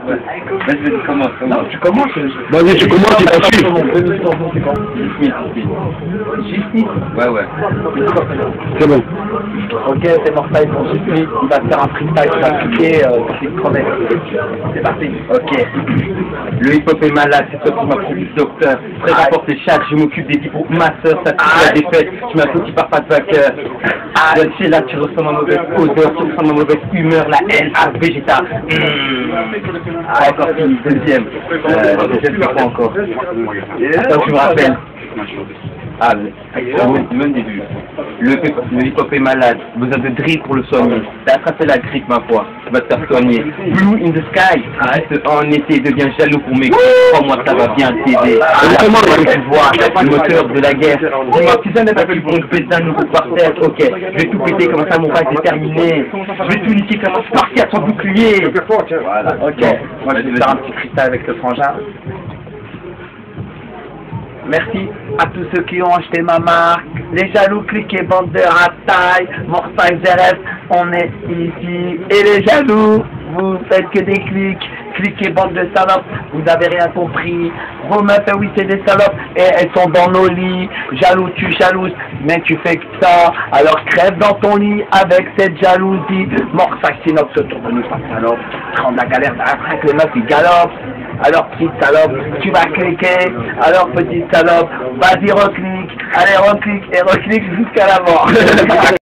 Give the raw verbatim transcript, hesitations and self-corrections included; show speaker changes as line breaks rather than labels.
Vas-y, vas-y, commence, commence.
Tu commences.
Vas-y, tu commences, il va suivre.
Ouais, ouais.
C'est bon.
Ok, c'est Mortail pour Gismi. Il va te faire un freestyle, il va cliquer euh, sur tes crevettes. C'est parti.
Ok. Le hip-hop est malade, c'est toi qui m'as produit docteur. Très rapport c'est chaque, je m'occupe des dix ma soeur, ça tue la défaite. Tu m'as petit par pas de vainqueur. Ah, c'est là, tu ressens ma mauvaise odeur, tu ressens ma mauvaise humeur, la haine, ah, végéta. Mmh. Ah, encore fini, deuxième. Euh, deuxième, c'est quoi encore? Attends, je me rappelle. Ah, le même début. Le, le hip-hop est malade, besoin de drip pour le soigner. T'as attrapé la grippe, ma foi, tu vas te faire soigner. Blue in the sky, reste en été, deviens jaloux pour mes crois-moi, ça va bien t'aider. Tu vois, le moteur de la guerre. Dis-moi, tu sais, pas qu'ils vont te péter un nouveau par terre. Ok, je vais tout péter, comme ça mon rêve est terminé. Je vais tout niquer comme un Spartiate sans bouclier.
Voilà, ok. Moi, je vais faire un petit cristal avec le frangin. Merci à tous ceux qui ont acheté ma marque. Les jaloux, cliquez, bande de ratailles. Mortail Z F, on est ici. Et les jaloux, vous faites que des clics. Cliquez, bande de salopes, vous avez rien compris. Vos meufs, oui, c'est des salopes. Et elles sont dans nos lits. Jaloux, tu jalouses, mais tu fais que ça. Alors crève dans ton lit avec cette jalousie. Mortail Synops autour de nous, ça salope. Rends la galère, t'as l'impression que les meufs, ils galopent. Alors petite salope, tu vas cliquer. Alors petite salope, vas-y reclique. Allez reclique et reclique jusqu'à la mort.